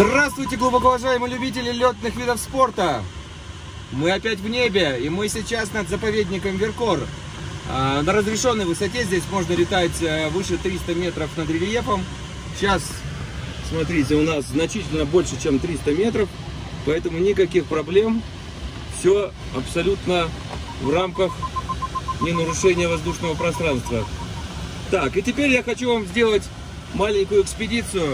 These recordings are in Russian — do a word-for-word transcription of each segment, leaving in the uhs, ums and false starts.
Здравствуйте, глубоко уважаемые любители летных видов спорта! Мы опять в небе, и мы сейчас над заповедником Веркор. На разрешенной высоте здесь можно летать выше трёхсот метров над рельефом. Сейчас, смотрите, у нас значительно больше, чем триста метров, поэтому никаких проблем. Все абсолютно в рамках ненарушения воздушного пространства. Так, и теперь я хочу вам сделать маленькую экспедицию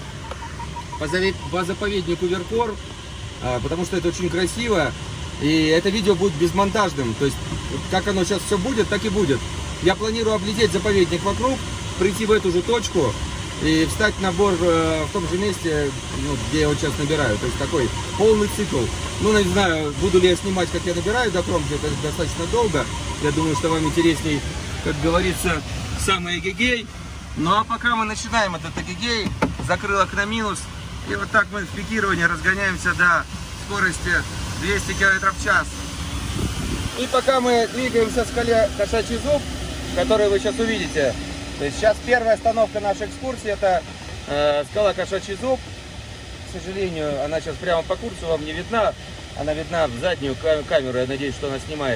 по заповеднику Веркор, потому что это очень красиво, и это видео будет безмонтажным, то есть как оно сейчас все будет, так и будет. Я планирую облететь заповедник вокруг, прийти в эту же точку и встать на бор в том же месте, ну, где я вот сейчас набираю, то есть такой полный цикл. Ну, не знаю, буду ли я снимать, как я набираю до промки, это достаточно долго, я думаю, что вам интересней, как говорится, самый эгегей. Ну а пока мы начинаем этот эгегей, закрылок на минус. И вот так мы в пикировании разгоняемся до скорости двести километров в час. И пока мы двигаемся к скале Кошачий Зуб, который вы сейчас увидите. То есть сейчас первая остановка нашей экскурсии — это э, скала Кошачий Зуб. К сожалению, она сейчас прямо по курсу вам не видна. Она видна в заднюю камеру, я надеюсь, что она снимает.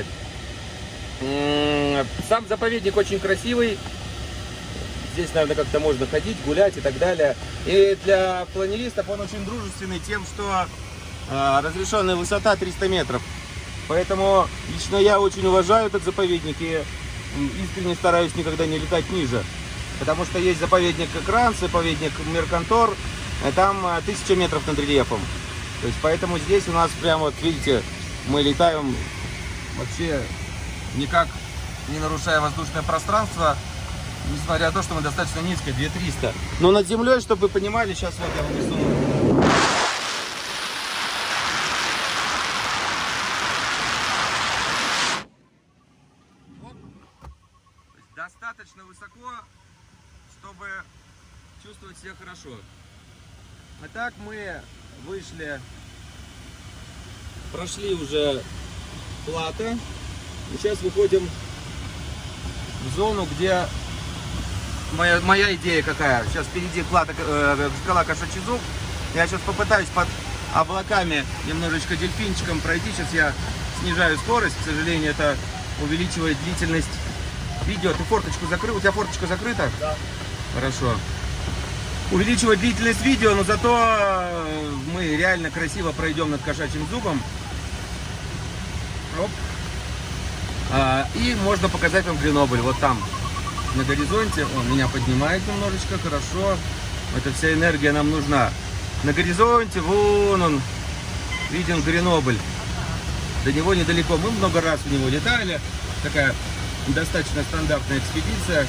Сам заповедник очень красивый. Здесь, наверное, как-то можно ходить, гулять и так далее. И для планеристов он очень дружественный тем, что э, разрешенная высота триста метров. Поэтому лично я очень уважаю этот заповедник и искренне стараюсь никогда не летать ниже. Потому что есть заповедник Экран, заповедник Меркантор, и там тысяча метров над рельефом. То есть поэтому здесь у нас прямо, вот видите, мы летаем вообще никак не нарушая воздушное пространство. Несмотря на то, что мы достаточно низко, две тысячи триста. Но над землей, чтобы вы понимали, сейчас вот я вам рисую. Достаточно высоко, чтобы чувствовать себя хорошо. А так мы вышли, прошли уже плато. И сейчас выходим в зону, где... Моя, моя идея какая? Сейчас впереди плата, э, скала Кошачий Зуб. Я сейчас попытаюсь под облаками немножечко дельфинчиком пройти. Сейчас я снижаю скорость. К сожалению, это увеличивает длительность видео. Ты форточку закрыл? У тебя форточка закрыта? Да. Хорошо. Увеличивает длительность видео, но зато мы реально красиво пройдем над Кошачьим Зубом. Оп. А, и можно показать вам Гренобль. Вот там. На горизонте он меня поднимает немножечко, хорошо. Эта вся энергия нам нужна. На горизонте, вон он, виден Гренобль. До него недалеко. Мы много раз в него летали. Такая достаточно стандартная экспедиция.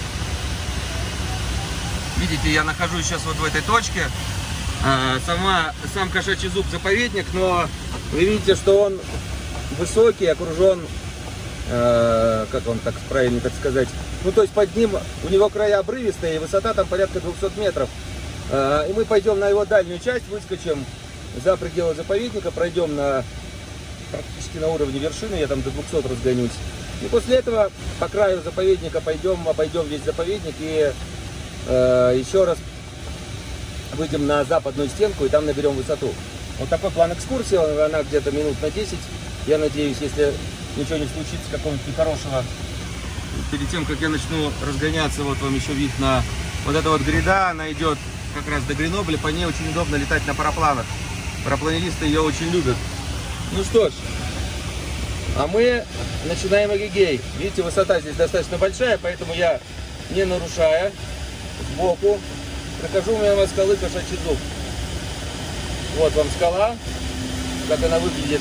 Видите, я нахожусь сейчас вот в этой точке. Сама, сам Кошачий Зуб заповедник, но вы видите, что он высокий, окружен, как вам так правильно так сказать, ну, то есть под ним, у него края обрывистые, и высота там порядка двухсот метров. И мы пойдем на его дальнюю часть, выскочим за пределы заповедника, пройдем на, практически на уровне вершины, я там до двухсот разгонюсь. И после этого по краю заповедника пойдем, обойдем весь заповедник и э, еще раз выйдем на западную стенку и там наберем высоту. Вот такой план экскурсии, она где-то минут на десять. Я надеюсь, если ничего не случится, какого-нибудь нехорошего, перед тем, как я начну разгоняться, вот вам еще вид на вот эта вот гряда, она идет как раз до Гренобля, по ней очень удобно летать на парапланах. Парапланеристы ее очень любят. Ну что ж, а мы начинаем эгегей. Видите, высота здесь достаточно большая, поэтому я, не нарушая, сбоку прохожу мимо скалы Кошачий Зуб. Вот вам скала, как она выглядит.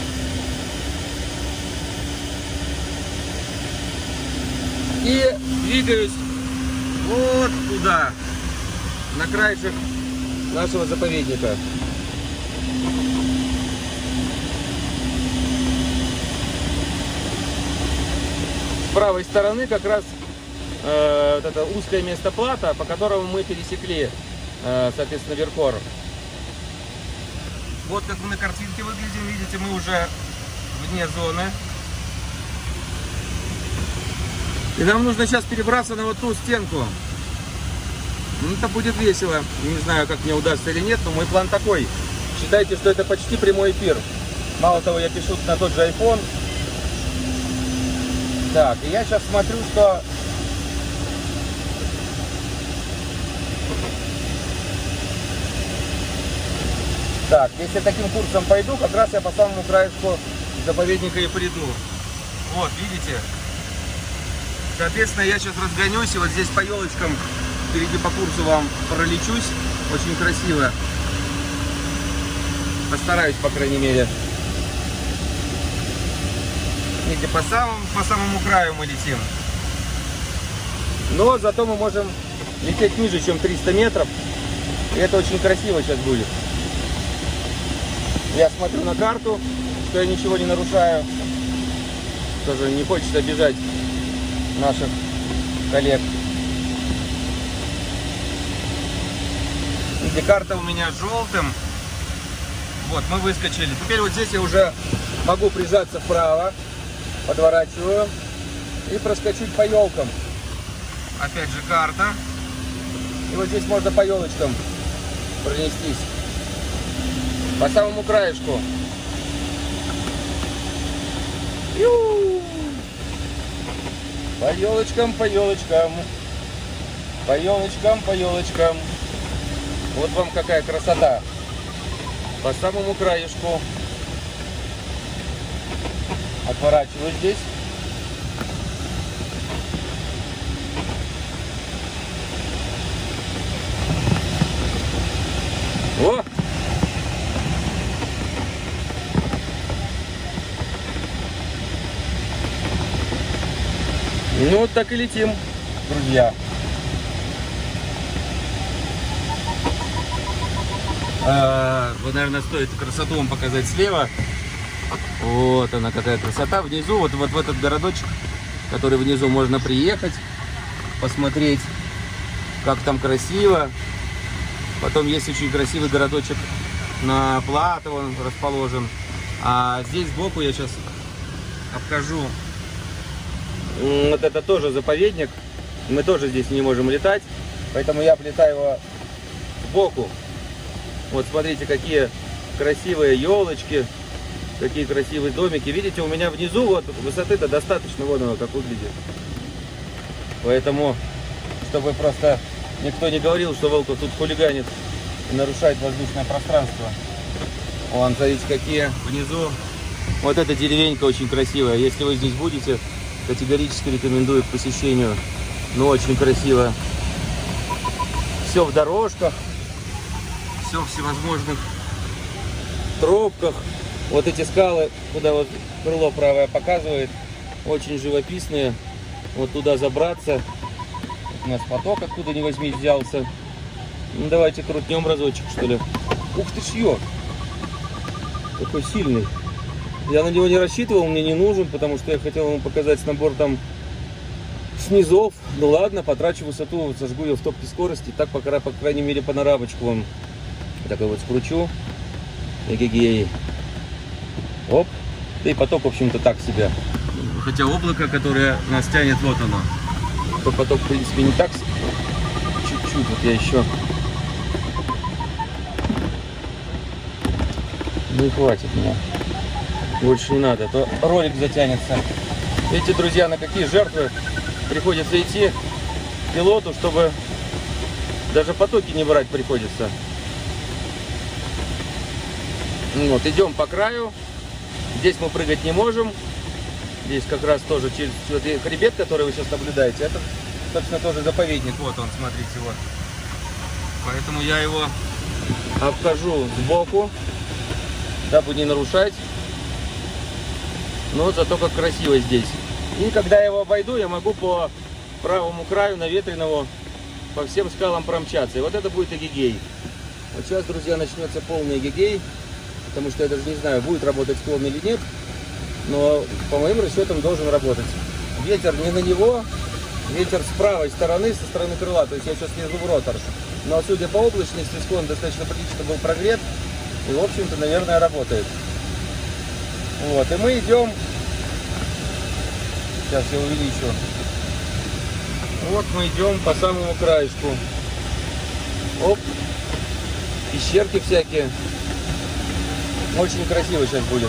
И двигаюсь вот туда, на краешек нашего заповедника. С правой стороны как раз э, вот это узкое место плата, по которому мы пересекли, э, соответственно, Веркор. Вот как мы на картинке выглядим, видите, мы уже вне зоны. И нам нужно сейчас перебраться на вот ту стенку. Ну, это будет весело. Не знаю, как мне удастся или нет, но мой план такой. Считайте, что это почти прямой эфир. Мало того, я пишу на тот же iPhone. Так, и я сейчас смотрю, что... Так, если таким курсом пойду, как раз я по самому краешку заповедника и приду. Вот, видите? Соответственно, я сейчас разгонюсь, и вот здесь по елочкам впереди по курсу вам пролечусь. Очень красиво. Постараюсь, по крайней мере. Видите, по самому, по самому краю мы летим. Но зато мы можем лететь ниже, чем триста метров. И это очень красиво сейчас будет. Я смотрю на карту, что я ничего не нарушаю. Тоже не хочется обижать наших коллег. Видите, карта у меня желтым. Вот, мы выскочили. Теперь вот здесь я уже могу прижаться вправо. Подворачиваю. И проскочить по елкам. Опять же карта. И вот здесь можно по елочкам пронестись. По самому краешку. Ю! По елочкам, по елочкам. По елочкам, по елочкам. Вот вам какая красота. По самому краешку. Отворачиваю здесь. О! Ну вот так и летим, друзья. А, вот, наверное, стоит красоту вам показать слева. Вот она какая красота. Внизу, вот, вот в этот городочек, который внизу, можно приехать, посмотреть, как там красиво. Потом есть очень красивый городочек на Платово, он расположен. А здесь сбоку я сейчас обхожу. Вот это тоже заповедник. Мы тоже здесь не можем летать. Поэтому я облетаю его сбоку. Вот смотрите, какие красивые елочки. Какие красивые домики. Видите, у меня внизу вот высоты-то достаточно. Вот оно как выглядит. Поэтому, чтобы просто никто не говорил, что Волков тут хулиганит и нарушает воздушное пространство. Вон, смотрите, какие внизу. Вот эта деревенька очень красивая. Если вы здесь будете, категорически рекомендую к посещению. Ну, очень красиво. Все в дорожках. Все в всевозможных тропках. Вот эти скалы, куда вот крыло правое показывает, очень живописные. Вот туда забраться. У нас поток откуда ни возьми взялся. Ну, давайте крутнем разочек, что ли. Ух ты ж, ё! Такой сильный. Я на него не рассчитывал, мне не нужен, потому что я хотел ему показать набор там снизов. Ну ладно, потрачу высоту, сожгу ее в топке скорости. Так, по, по крайней мере, панорамочку вам такой вот скручу. Эгегей. Оп. Да и поток, в общем-то, так себе. Хотя облако, которое нас тянет, вот оно. То поток, в принципе, не так. Чуть-чуть, вот я еще. Ну и хватит меня. Больше не надо, а то ролик затянется. Видите, друзья, на какие жертвы приходится идти пилоту, чтобы даже потоки не брать приходится. Вот, идем по краю. Здесь мы прыгать не можем. Здесь как раз тоже через вот хребет, который вы сейчас наблюдаете, это, собственно, тоже заповедник. Вот он, смотрите, вот. Поэтому я его обхожу сбоку, дабы не нарушать. Но зато как красиво здесь. И когда я его обойду, я могу по правому краю наветренного по всем скалам промчаться. И вот это будет эгегей. Вот сейчас, друзья, начнется полный эгегей. Потому что я даже не знаю, будет работать склон или нет. Но по моим расчетам должен работать. Ветер не на него, ветер с правой стороны, со стороны крыла. То есть я сейчас лезу в ротор. Но судя по облачности, склон достаточно прилично был прогрет. И, в общем-то, наверное, работает. Вот, и мы идем. Сейчас я увеличу. Вот мы идем по самому краешку. Оп. Пещерки всякие. Очень красиво сейчас будет.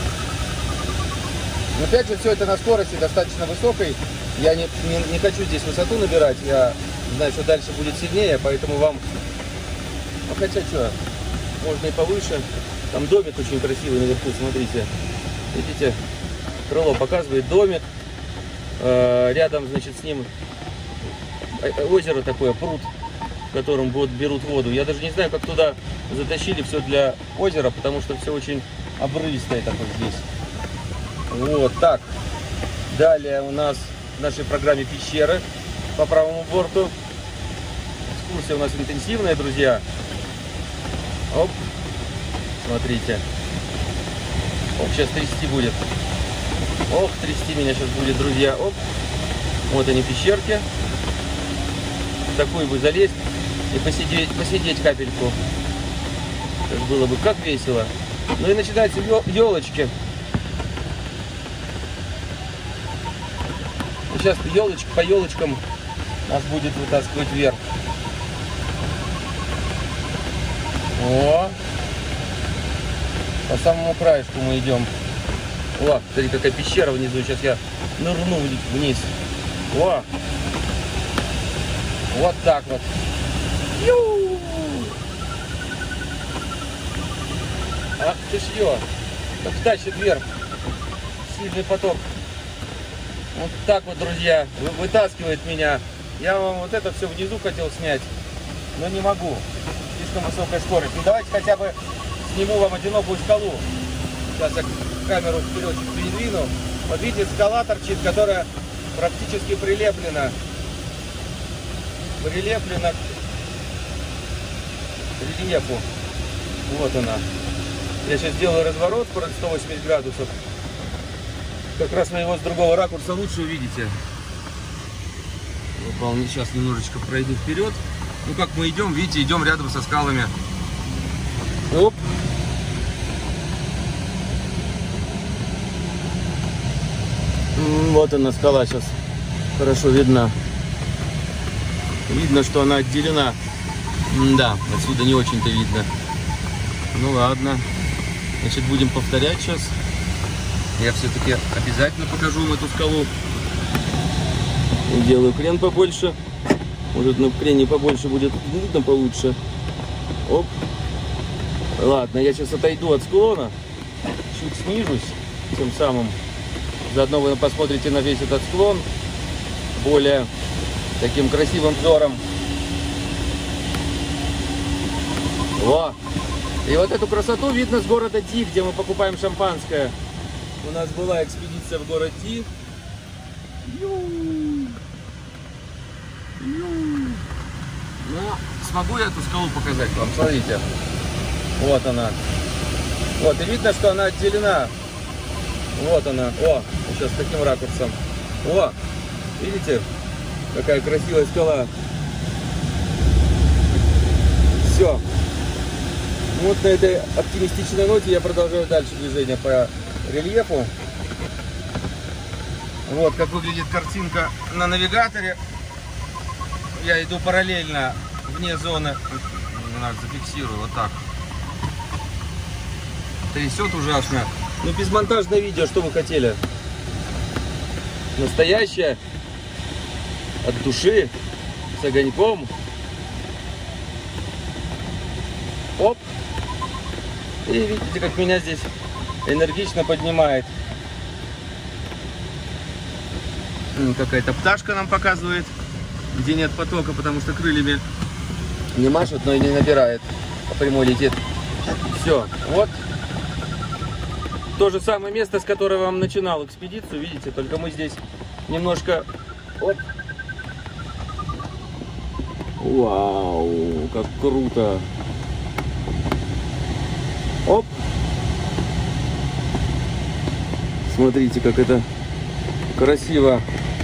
Но опять же, все это на скорости достаточно высокой. Я не, не, не хочу здесь высоту набирать. Я знаю, что дальше будет сильнее, поэтому вам... Ну, хотя что, можно и повыше. Там домик очень красивый наверху, смотрите. Видите? Крыло показывает домик. Рядом, значит, с ним озеро такое, пруд, в котором вот берут воду. Я даже не знаю, как туда затащили все для озера, потому что все очень обрывистое такое здесь. Вот так. Далее у нас в нашей программе пещеры по правому борту. Экскурсия у нас интенсивная, друзья. Оп. Смотрите. Оп, сейчас трясти будет. Ох, трясти меня сейчас будет, друзья. Оп. Вот они, пещерки. В такую бы залезть и посидеть, посидеть капельку. Это было бы как весело. Ну и начинаются елочки. Сейчас елочка по елочкам нас будет вытаскивать вверх. О! По самому краешку мы идем. О, смотри, какая пещера внизу. Сейчас я нырну вниз. О! Вот так вот. Ю! Ах ты ж ё! Как тащит вверх. Сильный поток. Вот так вот, друзья, вытаскивает меня. Я вам вот это все внизу хотел снять, но не могу. Слишком высокая скорость. Ну давайте хотя бы сниму вам одинокую скалу. Сейчас я камеру вперед чуть передвину. Вот видите, скала торчит, которая практически прилеплена. Прилеплена к рельефу. Вот она. Я сейчас сделаю разворот по сто восемьдесят градусов. Как раз вы его с другого ракурса лучше увидите. Вполне сейчас немножечко пройду вперед. Ну как мы идем, видите, идем рядом со скалами. Оп. Вот она, скала сейчас хорошо видна. Видно, что она отделена. Да, отсюда не очень-то видно. Ну ладно. Значит, будем повторять сейчас. Я все-таки обязательно покажу вам эту скалу. Делаю крен побольше. Может, на крене побольше будет видно получше. Оп. Ладно, я сейчас отойду от склона. Чуть снижусь. Тем самым. Заодно вы посмотрите на весь этот склон. Более таким красивым взором. Во! И вот эту красоту видно с города Ти, где мы покупаем шампанское. У нас была экспедиция в город Ти. Ну, смогу я эту скалу показать вам? Смотрите. Вот она. Вот, и видно, что она отделена. Вот она. О, сейчас таким ракурсом. О, видите, какая красивая скала. Все. Вот на этой оптимистичной ноте я продолжаю дальше движение по рельефу. Вот как выглядит картинка на навигаторе. Я иду параллельно вне зоны. Надо зафиксирую вот так. Трясет ужасно. Ну, безмонтажное видео, что вы хотели? Настоящее, от души, с огоньком. Оп. И видите, как меня здесь энергично поднимает. Какая-то пташка нам показывает, где нет потока, потому что крыльями не машет, но и не набирает, по прямой летит. Все, вот то же самое место, с которого я вам начинал экспедицию, видите, только мы здесь немножко... Оп. Вау, как круто! Оп! Смотрите, как это красиво!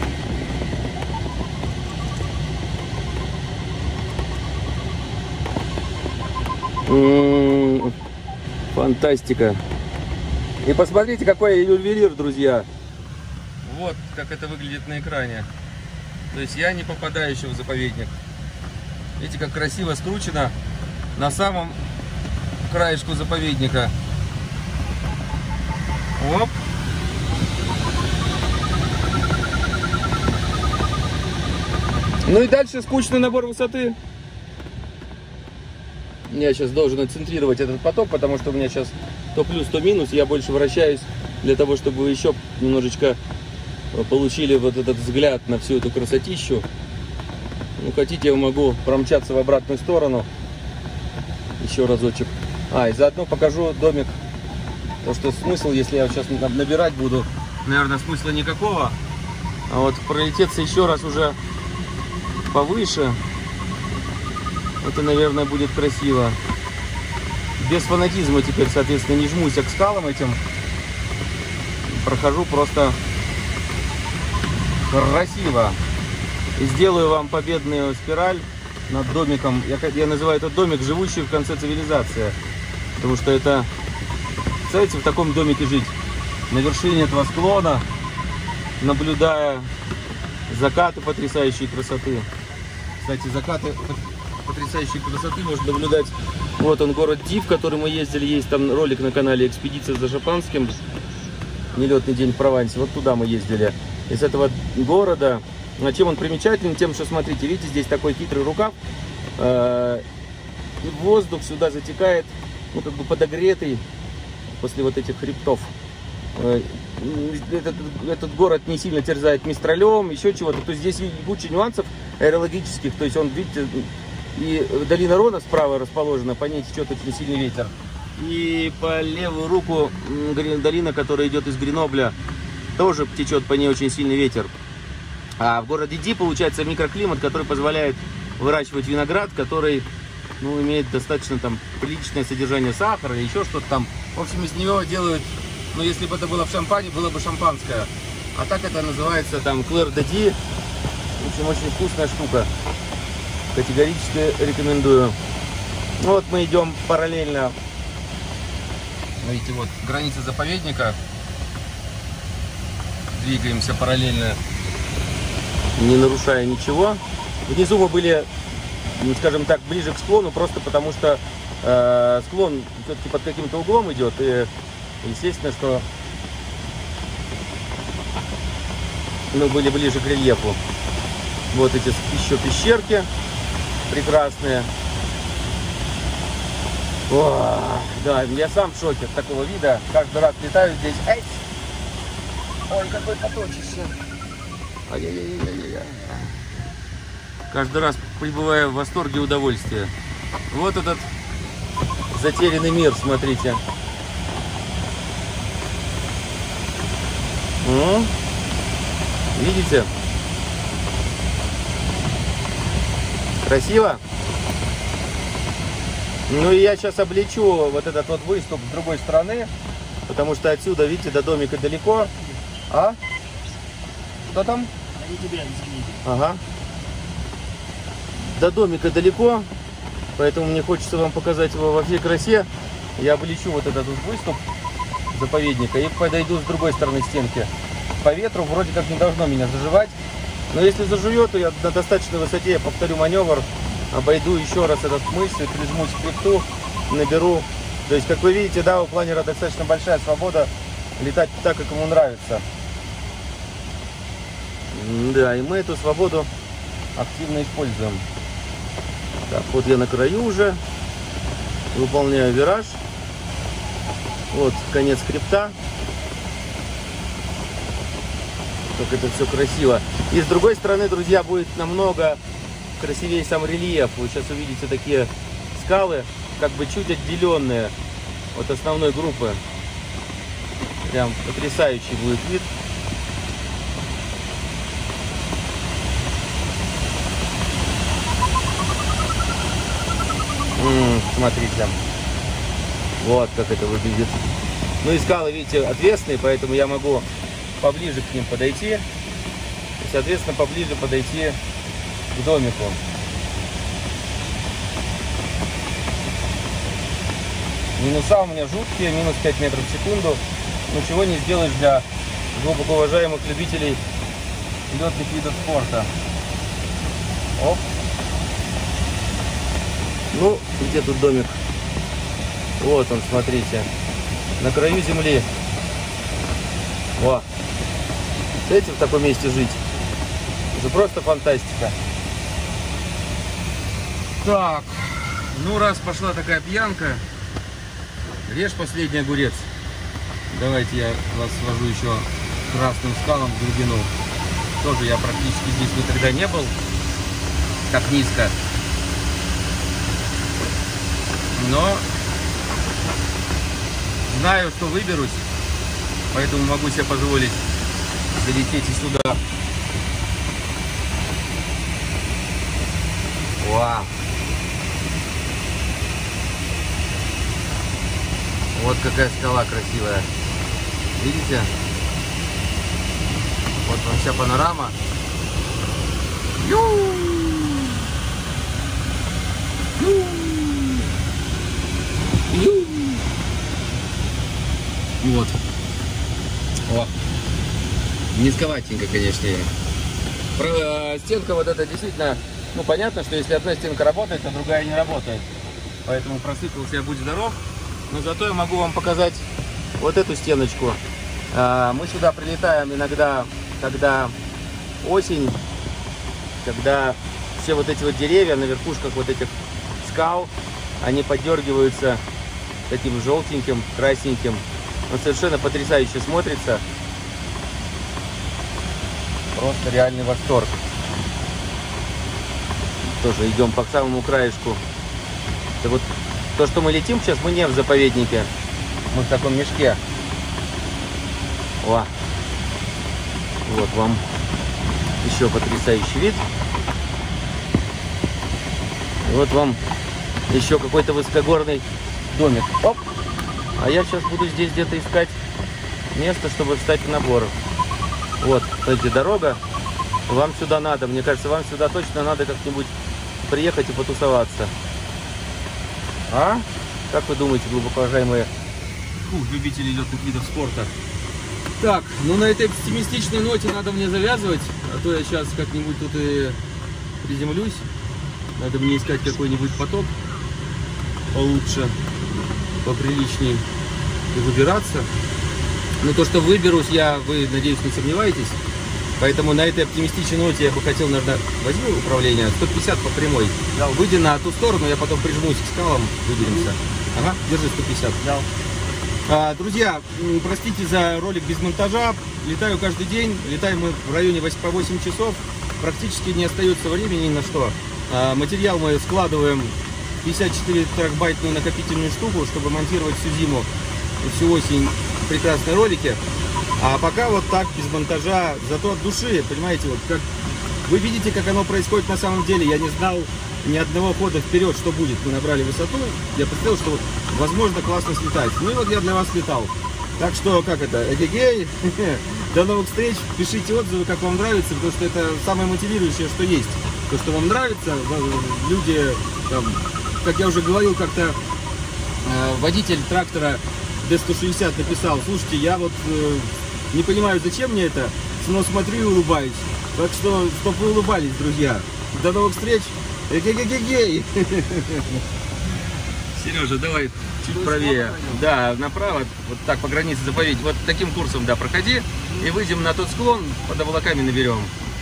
М-м-м, фантастика! И посмотрите, какой ювелир, друзья! Вот как это выглядит на экране. То есть я не попадаю еще в заповедник. Видите, как красиво скручено на самом краешку заповедника. Оп. Ну и дальше скучный набор высоты. Я сейчас должен отцентрировать этот поток, потому что у меня сейчас то плюс, то минус. Я больше вращаюсь для того, чтобы вы еще немножечко получили вот этот взгляд на всю эту красотищу. Ну, хотите, я могу промчаться в обратную сторону еще разочек. А, и заодно покажу домик. То, что смысл, если я сейчас набирать буду, наверное, смысла никакого. А вот пролететься еще раз уже повыше, это, наверное, будет красиво. Без фанатизма теперь, соответственно, не жмусь к скалам этим. Прохожу просто красиво. И сделаю вам победную спираль над домиком. Я, я называю этот домик «Живущий в конце цивилизации». Потому что это, представляете, в таком домике жить. На вершине этого склона, наблюдая закаты потрясающей красоты. Кстати, закаты потрясающей красоты можно наблюдать. Вот он, город Ди, в который мы ездили. Есть там ролик на канале «Экспедиция за шампанским». Нелетный день в Провансе. Вот туда мы ездили. Из этого города. А чем он примечателен? Тем, что, смотрите, видите, здесь такой хитрый рукав. И воздух сюда затекает, ну, как бы подогретый после вот этих хребтов. Этот, этот город не сильно терзает мистралем, еще чего-то. То есть здесь куча нюансов аэрологических. То есть он, видите, и долина Рона справа расположена, по ней течет очень сильный ветер. И по левую руку долина, которая идет из Гренобля, тоже течет по ней очень сильный ветер. А в городе Ди получается микроклимат, который позволяет выращивать виноград, который, ну, имеет достаточно там приличное содержание сахара или еще что-то там. В общем, из него делают, ну, если бы это было в Шампане, было бы шампанское. А так это называется там Клэр де Ди. В общем, очень вкусная штука. Категорически рекомендую. Ну, вот мы идем параллельно. Видите, вот граница заповедника. Двигаемся параллельно, не нарушая ничего. Внизу мы были, скажем так, ближе к склону, просто потому что э, склон все-таки под каким-то углом идет. И естественно, что мы были ближе к рельефу. Вот эти еще пещерки прекрасные. О, да, я сам в шоке от такого вида. Каждый раз летаю здесь. Эй! Ой, какой поточище. Ай-яй-яй-яй-яй. Каждый раз пребываю в восторге и удовольствии. Вот этот затерянный мир, смотрите. М-м-м. Видите? Красиво? Ну и я сейчас облечу вот этот вот выступ с другой стороны, потому что отсюда, видите, до домика далеко. А? Что там? Они тебя, извините. Ага. До домика далеко, поэтому мне хочется вам показать его во всей красе. Я облечу вот этот вот выступ заповедника и подойду с другой стороны стенки. По ветру вроде как не должно меня заживать, но если заживет, то я на достаточной высоте я повторю маневр, обойду еще раз этот мыс и прижмусь к хребту, наберу. То есть, как вы видите, да, у планера достаточно большая свобода летать так, как ему нравится. Да, и мы эту свободу активно используем. Так, вот я на краю уже, выполняю вираж. Вот конец хребта. Как это все красиво. И с другой стороны, друзья, будет намного красивее сам рельеф. Вы сейчас увидите такие скалы, как бы чуть отделенные от основной группы. Прям потрясающий будет вид. М-м, смотрите. Вот как это выглядит. Ну и скалы, видите, отвесные, поэтому я могу поближе к ним подойти. И, соответственно, поближе подойти к домику. Минуса у меня жуткие, минус пять метров в секунду. Ну чего не сделаешь для глубоко уважаемых любителей летных видов спорта. Оп. Ну, где тут домик? Вот он, смотрите. На краю земли. Во. Знаете, в таком месте жить? Это просто фантастика. Так. Ну, раз пошла такая пьянка, режь последний огурец. Давайте я вас свожу еще к красным скалам в глубину. Тоже я практически здесь никогда не был. Так низко. Но знаю, что выберусь, поэтому могу себе позволить залететь и сюда. Вау! Вот какая скала красивая. Видите? Вот вам вся панорама. Ю! Ю! Ю! Вот. О. Низковатенько, конечно. Про, стенка вот эта действительно, ну понятно, что если одна стенка работает, то другая не работает. Поэтому просыпался я, будь здоров. Но зато я могу вам показать вот эту стеночку. Мы сюда прилетаем иногда, когда осень, когда все вот эти вот деревья на верхушках вот этих скал, они подергиваются таким желтеньким, красненьким. Он совершенно потрясающе смотрится. Просто реальный восторг. Тоже идем по самому краешку. Это вот то, что мы летим сейчас, мы не в заповеднике. Мы в таком мешке. О. Вот вам еще потрясающий вид. И вот вам еще какой-то высокогорный домик. Оп. А я сейчас буду здесь где-то искать место, чтобы встать на набор. Вот, смотрите, дорога. Вам сюда надо. Мне кажется, вам сюда точно надо как-нибудь приехать и потусоваться. А? Как вы думаете, глубоко уважаемые Фу, любители летных видов спорта? Так, ну на этой оптимистичной ноте надо мне завязывать, а то я сейчас как-нибудь тут и приземлюсь. Надо мне искать какой-нибудь поток получше, поприличней и выбираться. Но то, что выберусь я, вы, надеюсь, не сомневаетесь. Поэтому на этой оптимистичной ноте я бы хотел, наверное, возьми управление сто пятьдесят по прямой. Взял. Выйди на ту сторону, я потом прижмусь к скалам, выберемся. Ага, держи сто пятьдесят. Взял. А, друзья, простите за ролик без монтажа. Летаю каждый день. Летаем мы в районе по восемь часов. Практически не остается времени ни на что. А, материал мы складываем пятьдесят четыре трехбайтную накопительную штуку, чтобы монтировать всю зиму и всю осень прекрасные ролики. А пока вот так, без монтажа, зато от души, понимаете, вот как вы видите, как оно происходит на самом деле. Я не знал ни одного хода вперед, что будет. Мы набрали высоту, я представил, что возможно классно слетать. Ну и вот я для вас летал. Так что, как это, эгегей, до новых встреч, пишите отзывы, как вам нравится, потому что это самое мотивирующее, что есть. То, что вам нравится, люди, там, как я уже говорил, как-то водитель трактора Д сто шестьдесят написал: слушайте, я вот э, не понимаю, зачем мне это, но смотрю и улыбаюсь. Так что, чтобы вы улыбались, друзья. До новых встреч. Эгегегегей. Сережа, давай чуть правее. Да, направо, вот так по границе заповедь. Вот таким курсом, да, проходи. И выйдем на тот склон, под облаками наберем.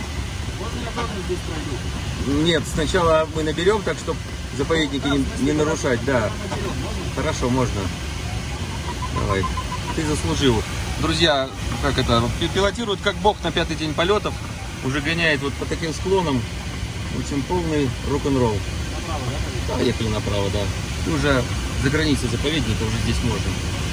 Нет, сначала мы наберем, так, чтобы заповедники не, не нарушать, да. Хорошо, можно. Давай, ты заслужил. Друзья, как это, пилотирует как бог на пятый день полетов. Уже гоняет вот по таким склонам. В общем, полный рок-н-ролл. Поехали направо, да. И уже за границей заповедника, уже здесь можно.